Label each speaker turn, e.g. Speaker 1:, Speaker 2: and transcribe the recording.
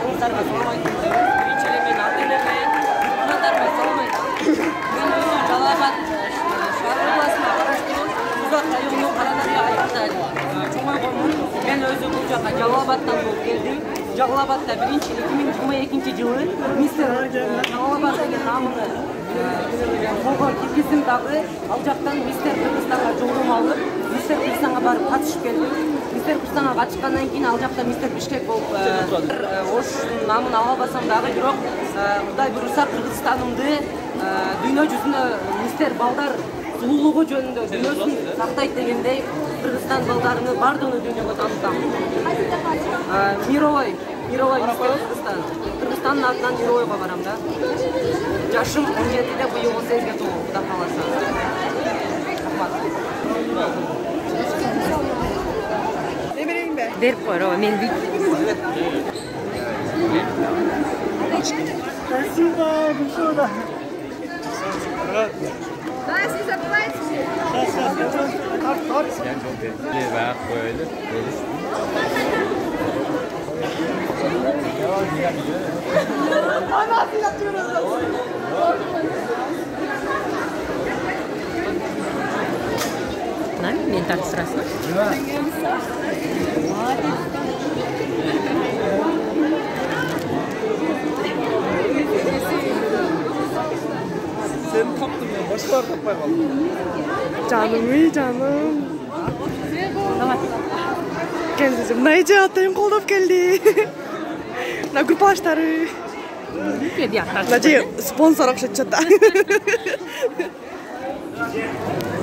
Speaker 1: Барлықтарына салам айтқым келеді. Бірінші эле мен ата-энеме, кызматтарыма салам айтам. Мен өзүм Жалал Абад шаар областына караштуу Узак районунун Карадария айылында чоңойгонмун. Мен өзүм бул жака Жалал Абадтан болуп келдим. Жалал Абадта 2022-жылы мистер Жалал Абад деген намыны колго киргиздим дагы. Ал жактан мистер Кыргызстанга жолдома алып, мистер Кыргызстанга барып катышып келдим. Мистер Кыргызстанга катышкандан кийин ал жакта мистер Бишкек болуп ош намын ала албасам дагы, бирок Кудай буйруса Кыргызстанымды дүйнө жүзүнө мистер балдар сулуулугу жөнүндө дүйнөсүн сактайт дегендей Кыргызстан балдарыны бардыгын дүйнөгө таанытам. Мировой мистер Кыргызстан. Кыргызстандын атынан Мировойго барам да. Жашым 17-де, быйыл 18-ге толду, Кудай кааласа. Берип койро, мен бит.
Speaker 2: Спасибо большое.
Speaker 3: Да, если забывайте.
Speaker 2: Yani çok belli ve böyle.
Speaker 3: Nasıl yapıyoruz?
Speaker 1: Нами мен тапсырасың?
Speaker 2: Seni taptım ya. Başkalar tapmaya kaldım.
Speaker 4: Canım iyi canım. Kendisi neyce atayım kolum geldi. Na grupaşları.
Speaker 1: Кеди аттар.
Speaker 4: Nece sponsor akşat çatta.